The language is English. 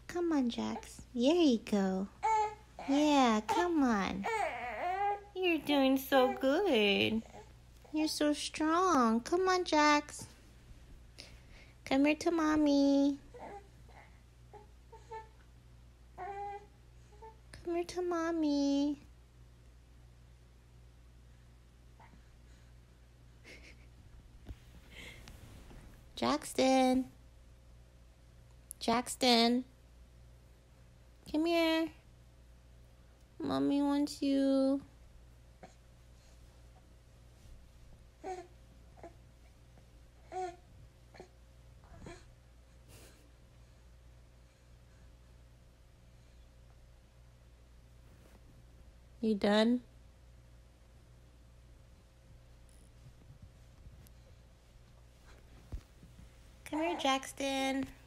Come on, Jax. There you go. Yeah, come on. You're doing so good. You're so strong. Come on, Jax. Come here to mommy. Come here to mommy. Jackson. Jackson. Come here. Mommy wants you. You done? Come here, Jackson.